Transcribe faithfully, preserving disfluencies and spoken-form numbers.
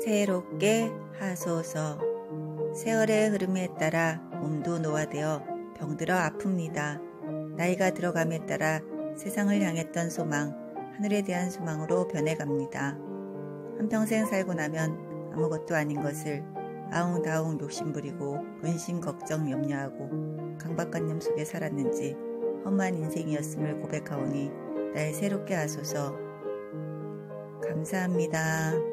새롭게 하소서. 세월의 흐름에 따라 몸도 노화되어 병들어 아픕니다. 나이가 들어감에 따라 세상을 향했던 소망, 하늘에 대한 소망으로 변해갑니다. 한평생 살고 나면 아무것도 아닌 것을 아웅다웅 욕심부리고 근심 걱정 염려하고 강박관념 속에 살았는지 험한 인생이었음을 고백하오니 날 새롭게 하소서. 감사합니다.